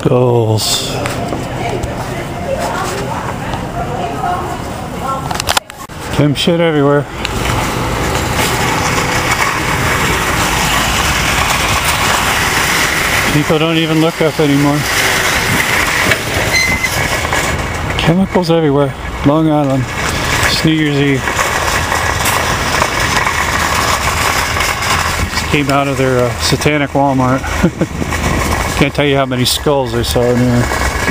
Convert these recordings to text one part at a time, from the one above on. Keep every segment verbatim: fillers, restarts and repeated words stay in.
Skulls. Chem shit everywhere. People don't even look up anymore. Chemicals everywhere. Long Island. It's New Year's Eve. Just came out of their uh, satanic Walmart. Can't tell you how many skulls I saw in there.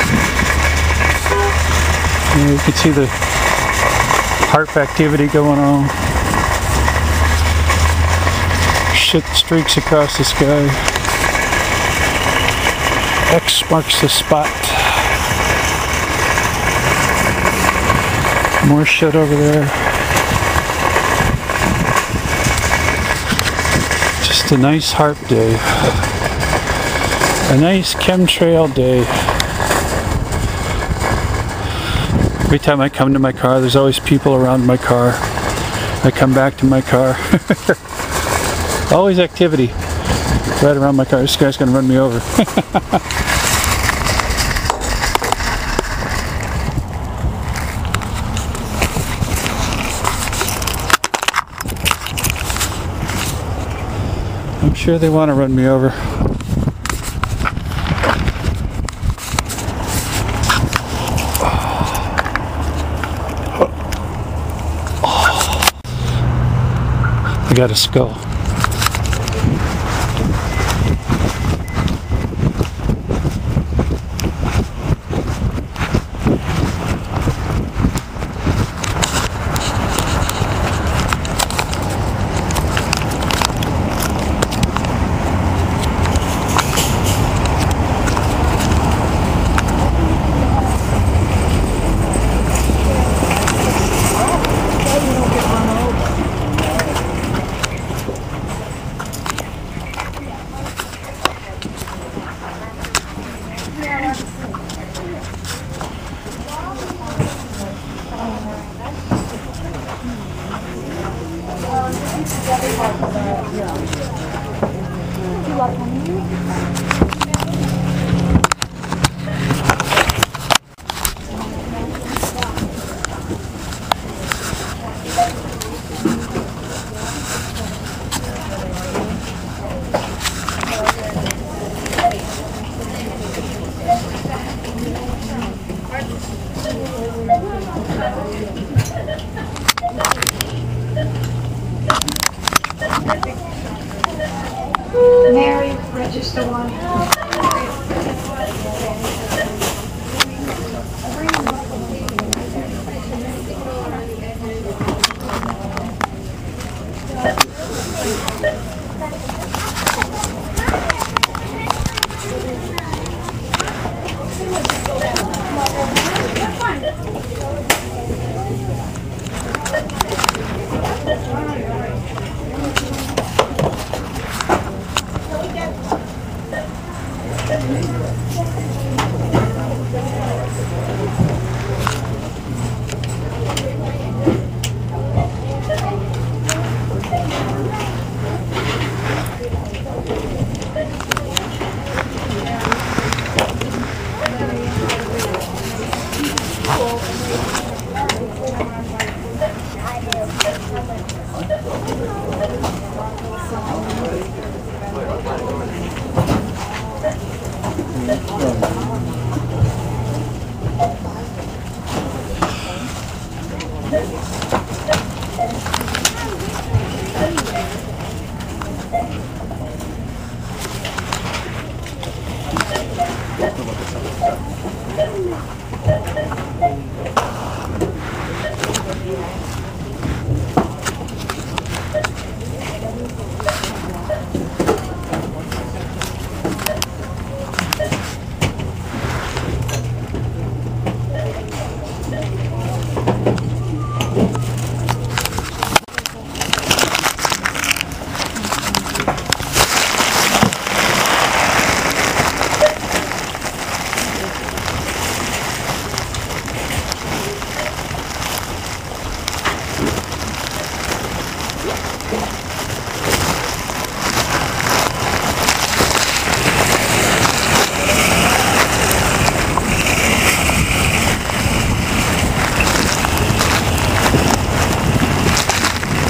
Yeah, you can see the HAARP activity going on. Shit streaks across the sky. X marks the spot. More shit over there. Just a nice HAARP day. A nice chemtrail day. Every time I come to my car, there's always people around my car. I come back to my car. Always activity right around my car. This guy's gonna run me over. I'm sure they want to run me over. I got a skull. Mary, register one.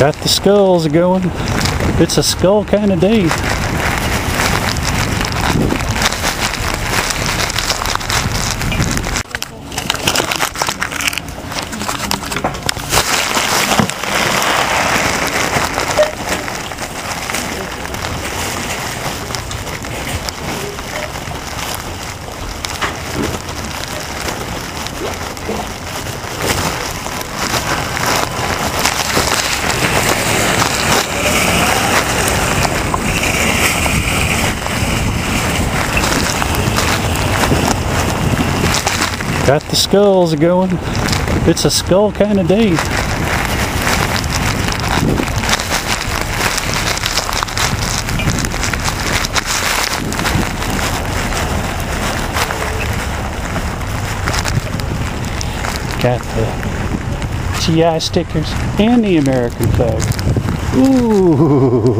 Got the skulls going. It's a skull kind of day. Got the skulls going. It's a skull kind of day. Got the G I stickers and the American flag. Ooh.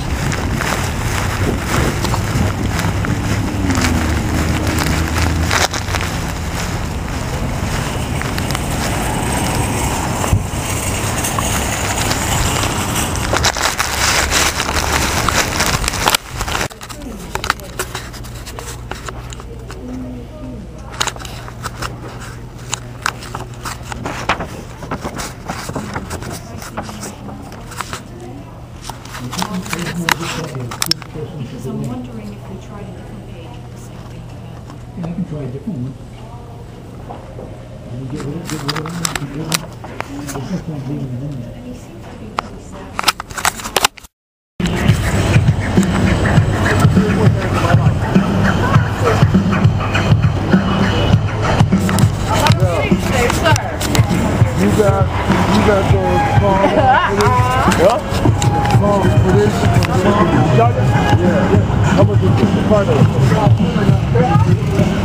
Because I'm wondering if we tried a different page with the same thing again. Yeah, I can try a different one. And get rid of, get rid of them, get rid of them. There's no point leaving it in there. And he seems to be pretty savvy. You got, you got the small one for this? Yeah. Small for this? Yeah, yeah. How much is this? The part of it?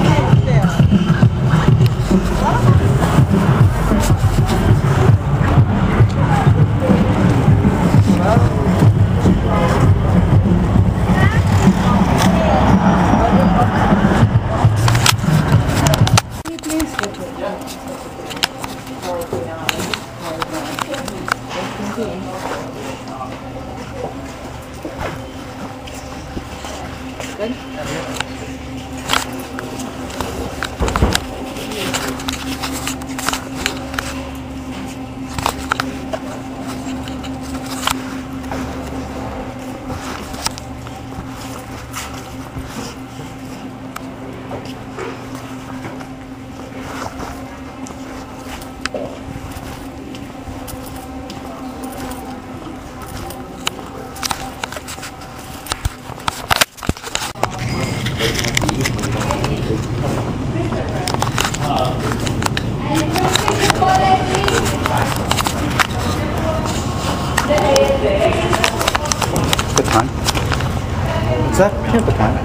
Good time. What's that? Camper time.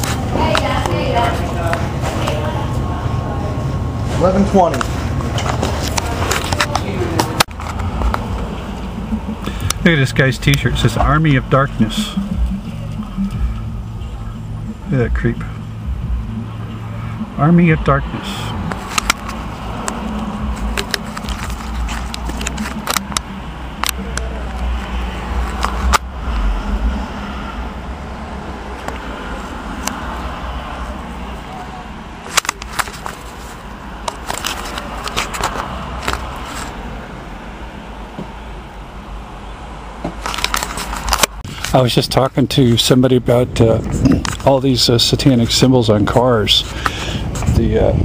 eleven twenty. Look at this guy's t-shirt. It says Army of Darkness. Look at that creep. Army of Darkness. I was just talking to somebody about uh, all these uh, satanic symbols on cars. The uh,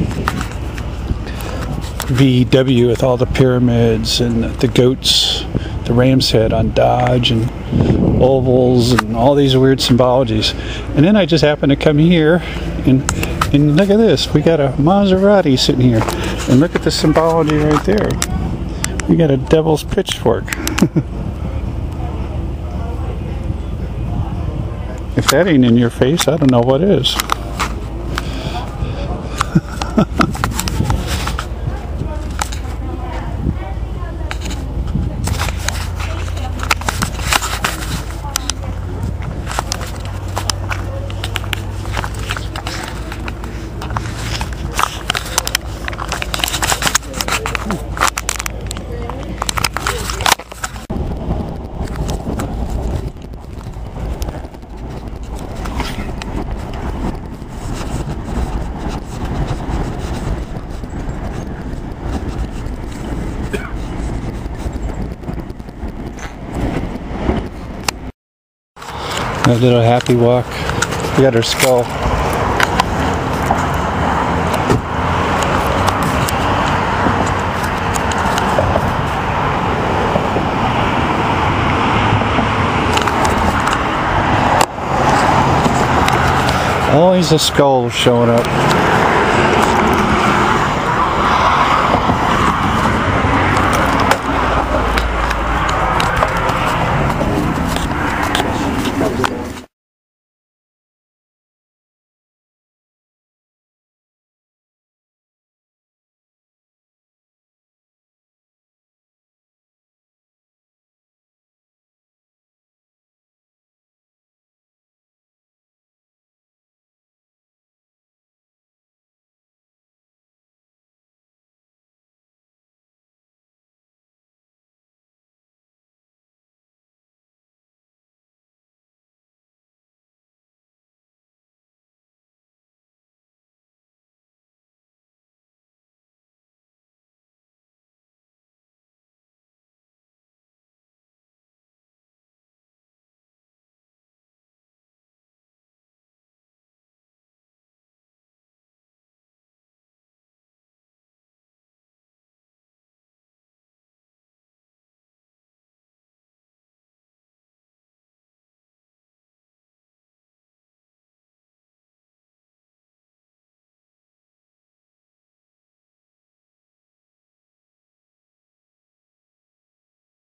V W with all the pyramids and the goats, the ram's head on Dodge, and ovals and all these weird symbologies. And then I just happened to come here and, and look at this. We got a Maserati sitting here. And look at the symbology right there. We got a devil's pitchfork. If that ain't in your face, I don't know what is. A little happy walk. We got her skull. Always a skull showing up.